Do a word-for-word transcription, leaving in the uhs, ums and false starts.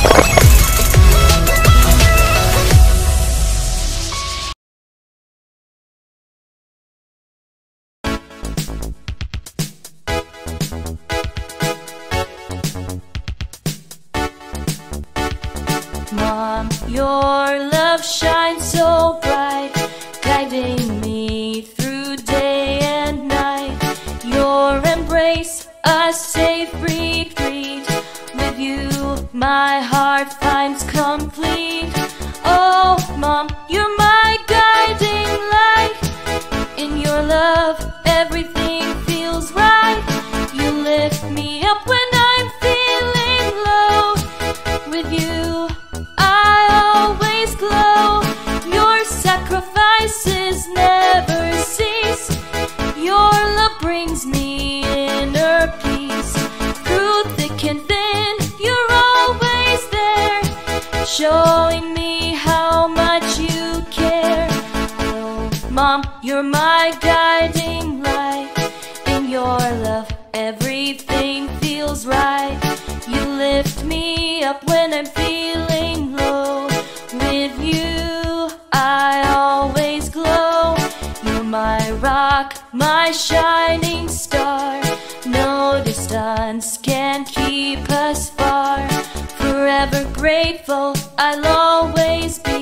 Mom, your love shines so bright, guiding me through day and night. Your embrace, a safe retreat. With you, my heart finds complete. Oh, Mom, you're my guiding light. In your love, everything feels right. You lift me up when I'm feeling low. With you, I always glow. Your sacrifices never cease. Your love brings me inner peace. Through thick and thin, you're always there, showing me how much you care. Oh, Mom, you're my guiding light. In your love, everything feels right. You lift me up when I'm feeling low. With you, I always glow. You're my rock, my shining star. No distance can keep us far. Forever grateful, I'll always be.